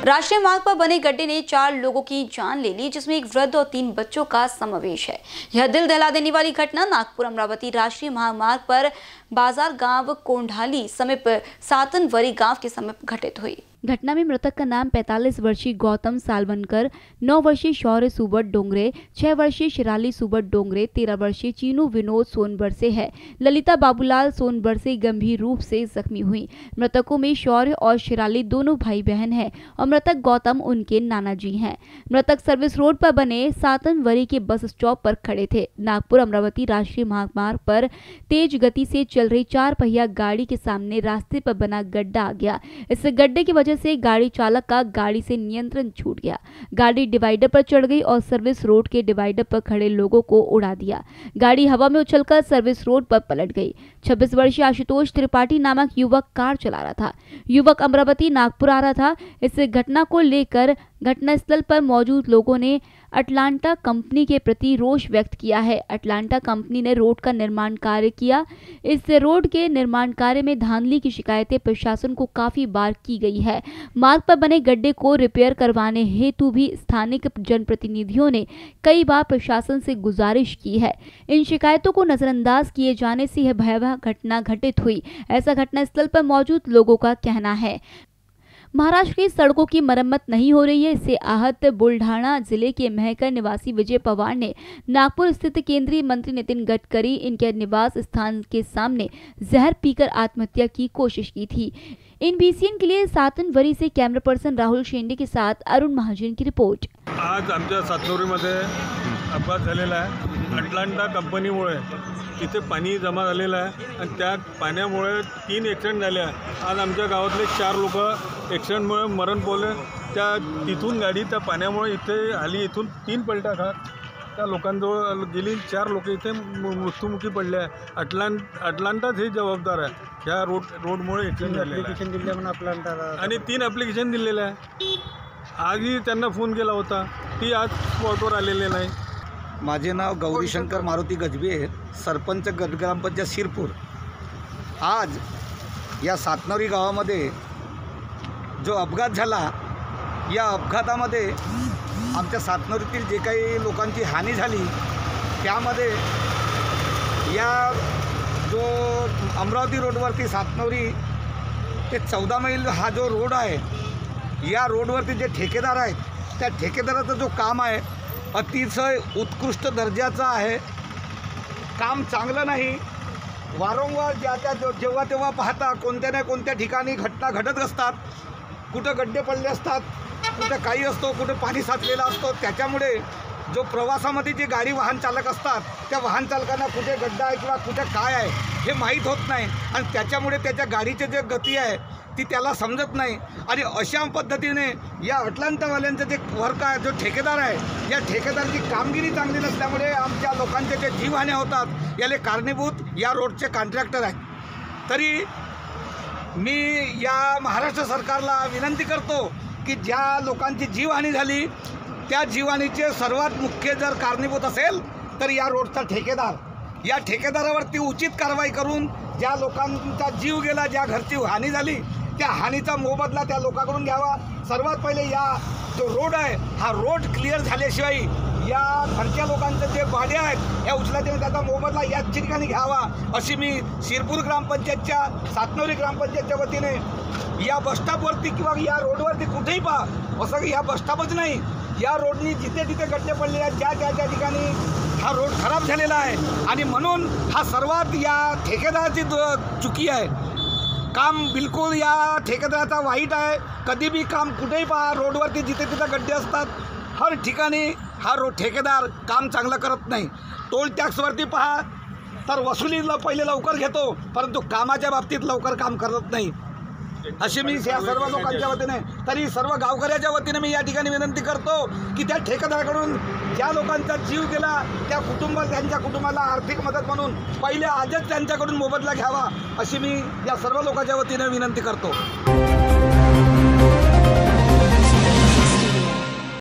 राष्ट्रीय मार्ग पर बने गड्ढे ने 4 लोगों की जान ले ली, जिसमें एक वृद्ध और 3 बच्चों का समावेश है। यह दिल दहला देने वाली घटना नागपुर अमरावती राष्ट्रीय महामार्ग पर बाजार गांव कोंढाली समीप सातनवरी गांव के समीप घटित हुई। घटना में मृतक का नाम 45 वर्षीय गौतम सालवनकर, 9 वर्षीय शौर्य सुबट डोंगरे, 6 वर्षीय शिराली सुबट डोंगरे, 13 वर्षीय चीनू विनोद सोनबर से है। ललिता बाबूलाल सोनबर से गंभीर रूप से जख्मी हुई। मृतकों में शौर्य और शिराली दोनों भाई बहन हैं और मृतक गौतम उनके नाना जी हैं। मृतक सर्विस रोड पर बने सातनवरी के बस स्टॉप पर खड़े थे। नागपुर अमरावती राष्ट्रीय महामार्ग पर तेज गति से चल रही 4 पहिया गाड़ी के सामने रास्ते पर बना गड्ढा आ गया। इस गड्ढे की वजह से गाड़ी चालक का गाड़ी से नियंत्रण छूट गया। गाड़ी डिवाइडर पर चढ़ गई और सर्विस रोड के डिवाइडर पर खड़े लोगों को उड़ा दिया। गाड़ी हवा में उछलकर सर्विस रोड पर पलट गई। 26 वर्षीय आशुतोष त्रिपाठी नामक युवक कार चला रहा था। युवक अमरावती नागपुर आ रहा था। इस घटना को लेकर घटनास्थल पर मौजूद लोगों ने अटलांटा कंपनी के प्रति रोष व्यक्त किया है। अटलांटा कंपनी ने रोड का निर्माण कार्य किया। इस रोड के निर्माण कार्य में धांधली की शिकायतें प्रशासन को काफी बार की गई है। मार्ग पर बने गड्ढे को रिपेयर करवाने हेतु भी स्थानिक जनप्रतिनिधियों ने कई बार प्रशासन से गुजारिश की है। इन शिकायतों को नजरअंदाज किए जाने से यह भयावह घटना घटित हुई, ऐसा घटनास्थल पर मौजूद लोगों का कहना है। महाराष्ट्र की सड़कों की मरम्मत नहीं हो रही है, इससे आहत बुल्ढाना जिले के महकर निवासी विजय पवार ने नागपुर स्थित केंद्रीय मंत्री नितिन गडकरी इनके निवास स्थान के सामने जहर पीकर आत्महत्या की कोशिश की थी। इन बीसीएन के लिए सातनवरी से कैमरा पर्सन राहुल शेंडे के साथ अरुण महाजन की रिपोर्ट। आज आमच्या सातनवरीमध्ये अपघात झालेला आहे। अटलांटा कंपनीमुळे तिथे पाणी जमा झालेलं आहे आणि त्या पाण्यामुळे 3 ॲक्सिडेंट झाले आहे। आज आमच्या गावातले 4 लोक ॲक्सिडेंटमुळे मरण पावले। त्या तिथून गाडी त्या पाण्यामुळे इथे आली, इथून 3 पलट्या खात त्या लोकांजवळ गेली। 4 लोक इथे मृत्युमुखी पडले आहे। अटलांटाच हे जबाबदार आहे, ह्या रोडमुळे ॲक्सिडेंट झाले। ॲप्लिकेशन दिले म्हणून अटलांटाला आणि 3 ॲप्लिकेशन दिलेले आहे। आजही त्यांना फोन केला होता, ती आज स्पॉटवर आलेले नाही। माझे नाव गौरीशंकर मारुती गजबे, सरपंच गट ग्रामपंचायत शिरपूर। आज या सातनवरी गावामध्ये जो अपघात झाला, या अपघातामध्ये आमच्या सातनवरीतील जे काही लोकांची हानी झाली, त्यामध्ये या जो अमरावती रोडवरती सातनवरी ते 14 मैल हा जो रोड आहे, या रोडवरती जे ठेकेदार आहेत, त्या ठेकेदाराचं जो काम आहे अतिशय उत्कृष्ट दर्जाचं आहे। काम चांगलं नाही। वारंवार जेव्हा तेव्हा पाहता कोणत्या ना कोणत्या ठिकाणी घटना घडत असतात। कुठं गड्डे पडले असतात, कुठं काही असतो, कुठं पाणी साचलेलं असतो। त्याच्यामुळे जो प्रवासामध्ये जे गाडी वाहन चालक असतात, त्या वाहन चालकांना कुठे गड्डा आहे किंवा कुठे काय आहे हे माहीत होत नाही आणि त्याच्यामुळे त्याच्या गाडीची जे गती आहे ती त्याला समजत नाही। आणि अशा पद्धतीने या अटलांटावाल्यांचं जे वर्क आहे, जो ठेकेदार आहे, या ठेकेदाराची कामगिरी चांगली नसल्यामुळे आमच्या लोकांचे जे जीवहानी होतात, याले कारणीभूत या रोडचे कॉन्ट्रॅक्टर आहेत। तरी मी या महाराष्ट्र सरकारला विनंती करतो की ज्या लोकांची जीवहानी झाली, त्या जीवहानीचे सर्वात मुख्य जर कारणीभूत असेल तर या रोडचा ठेकेदार, या ठेकेदारावरती उचित कारवाई करून ज्या लोकांचा जीव गेला, ज्या घरची हानी झाली, त्या हानीचा मोबदला त्या लोकांकडून घ्यावा। सर्वात पहिले या जो रोड आहे, हा रोड क्लिअर झाल्याशिवाय या घरच्या लोकांचं जे भाडे आहेत या उचलाचे त्याचा मोबदला याच ठिकाणी घ्यावा, अशी मी शिरपूर ग्रामपंचायतच्या, सातनवरी ग्रामपंचायतच्या वतीने या बसस्टॉपवरती किंवा या रोडवरती कुठेही पहा, असं या बसस्टॉपच नाही, या रोडनी जिथे जिथे गड्डे पडलेले आहेत, ज्या ठिकाणी हा रोड खराब झालेला आहे आणि म्हणून हा सर्वात या ठेकेदाराची चुकी आहे। काम बिलकुल या ठेकेदाराचा वाईट आहे। कधी भी काम कुठेही पहा, रोडवरती जिथे तिथे गड्डे असतात, हर ठिकाणी हा ठेकेदार काम चांगलं करत नाही। टोल टॅक्सवरती पहा तर वसुलीला पहिले लवकर घेतो, परंतु कामाच्या बाबतीत लवकर काम करत नाही। अशी मी या सर्व लोकांच्या वतीने, तरी सर्व गावकऱ्याच्या वतीने मी या ठिकाणी विनंती करतो की त्या ठेकेदाराकडून ज्या लोकांचा जीव गेला त्या त्यांच्या कुटुंबाला आर्थिक मदत म्हणून पहिले आजच त्यांच्याकडून मोबदला घ्यावा, अशी मी या सर्व लोकांच्या वतीने विनंती करतो।